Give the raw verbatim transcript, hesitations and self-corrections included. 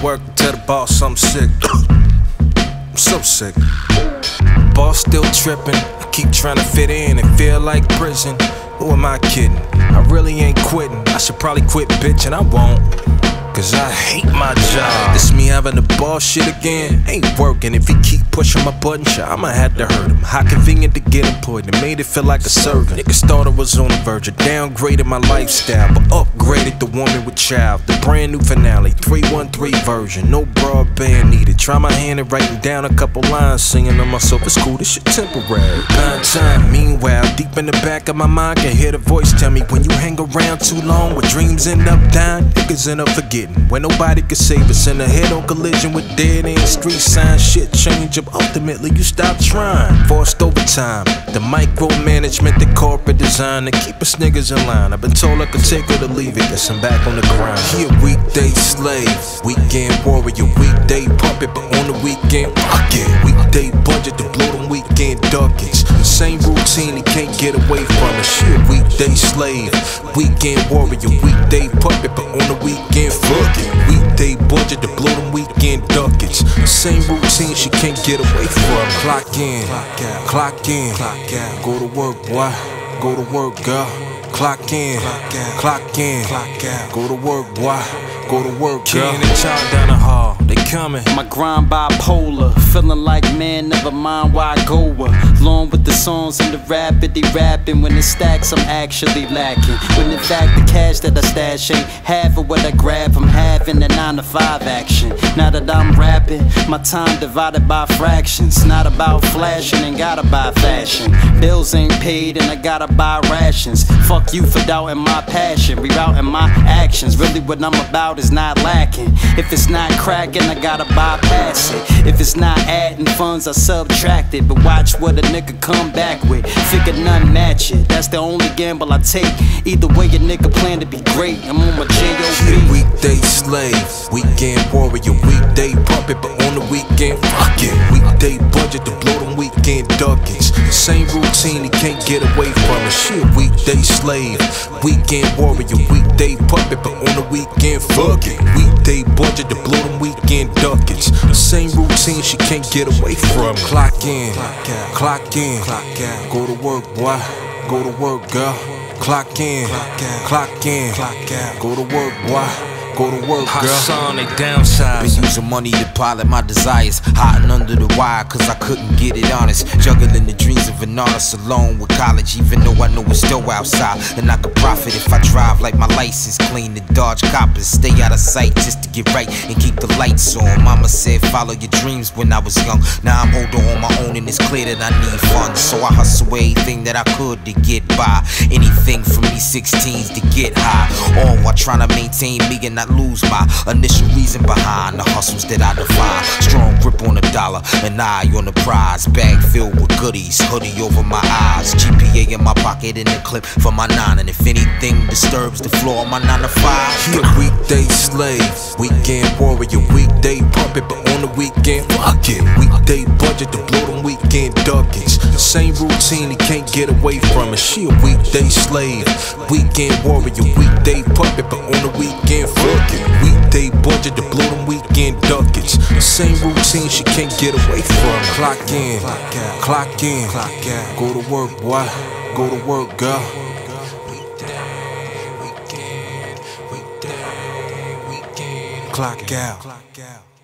work and tell the boss I'm sick. I'm so sick. Boss still tripping. I keep trying to fit in and feel like prison. Who am I kidding? I really ain't quitting. I should probably quit bitching, I won't. Cause I hate my job. This me having the boss shit again. Ain't working. If he keep pushing my button, shit, I'ma have to hurt him. How convenient to get employed. It made it feel like a servant. Niggas thought I was on the verge of downgraded my lifestyle, but upgraded the woman with child. The brand new finale, three one three version. No broadband needed. Try my hand at writing down a couple lines, singing to myself. It's cool, this shit temporary. Nine time. Meanwhile, deep in the back of my mind, can hear the voice tell me when you hang around too long, where dreams end up dying, niggas end up forgetting. When nobody could save us, in the head on collision with dead end street signs. Shit change up, ultimately you stop trying. Forced overtime, the micromanagement, the corporate design to keep us niggas in line. I've been told I could take it or leave it, guess I'm back on the grind. He a weekday slave, weekend warrior, weekday puppet, but on the weekend, fuck it. Weekday budget to blow them weekend ducats. The same routine, he can't get away from it. She a weekday slave, weekend warrior, weekday puppet, but on the weekend, fuck it. Weekday budget to blow them weekend ducats. The same routine, she can't get away from it. Clock in, clock in, go to work, boy, go to work, girl. Clock in, clock in, go to work, boy, go to work, girl. Kenn and Choppy down the hall, they coming. My grind bipolar, feeling like man, never mind where I go. Along with the songs and the rapidly rapping. When it stacks, I'm actually lacking. When in fact the cash that I stash ain't half of what I grab from having a nine to five action. Now that I'm rapping, my time divided by fractions. Not about flashing and gotta buy fashion. Bills ain't paid and I gotta buy rations. Fuck you for doubting my passion, rerouting my actions. Really what I'm about is not lacking. If it's not cracking, I gotta bypass it. If it's not adding funds, I subtract it. But watch what a nigga come back with. Figure none match it, that's the only gamble I take. Either way a nigga plan to be great, I'm on my J O B. Weekday slave, weekend warrior, weekday puppet, but on the weekend, fuck it. Weekday budget to blow them weekend ducats. The same routine, he can't get away from it. She a weekday slave, weekend warrior, weekday puppet, but on the weekend, fuck it. Weekday budget to blow them weekend ducats. The same routine, she can't get away from it. Clock in, clock in, go to work, boy, go to work, girl. Clock in, clock in, go to work, boy, go to work, girl. Hassaan, they downside. Been using money to pilot my desires, hiding under the wire cause I couldn't get it honest. Juggling the dreams of an artist alone with college, even though I know it's still outside. And I could profit if I drive like my license clean to dodge coppers. Stay out of sight just to get right and keep the lights on. Mama said follow your dreams when I was young. Now I'm older on my own and it's clear that I need funds. So I hustle anything that I could to get by. Anything from me sixteens to get high. All while trying to maintain me and not lose my initial reason behind the hustles that I define. Strong grip on the dollar, an eye on the prize. Bag filled with goodies, hoodie over my eyes. G P A in my pocket and a clip for my nine. And if anything disturbs the floor of my nine to five, he a weekday slave, weekend warrior, weekday puppet, but on the weekend, fuck it. Weekday budget to blow them weekend ducats. The same routine, he can't get away from it. She a weekday slave, weekend warrior, weekday puppet, but on the weekend, fuck it. Weekday budget to blow them weekend ducats. The same routine, she can't get away from it. Clock in, clock in, go to work, boy, go to work, girl. Clock out.